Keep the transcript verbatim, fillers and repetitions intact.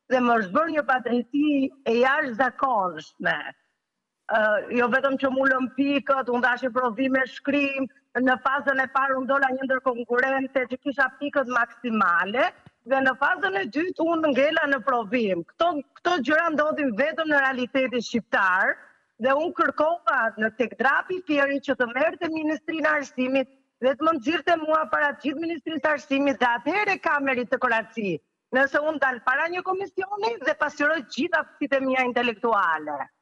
dhe më është bërë një padrejti e jashtëzakonshme. Uh, jo vetëm që mu lëm pikët, unë dashi provime shkrim, në fazën e parë unë dola një ndër konkurente që kisha pikët maksimale, dhe në fazën e dytë unë ngela në provim. Këto, këto gjëra ndodhin vetëm në realitetin shqiptar, dhe unë kërkova në tek Drapi Fieri që të merrte Ministrinë e Arsimit dhe të më nxirrte mua para gjithë Ministrisë së Arsimit dhe atëherë ka meritokraci. Nëse unë dal para një komisioni dhe pasqyroj gjithë aftësitë mia intelektuale.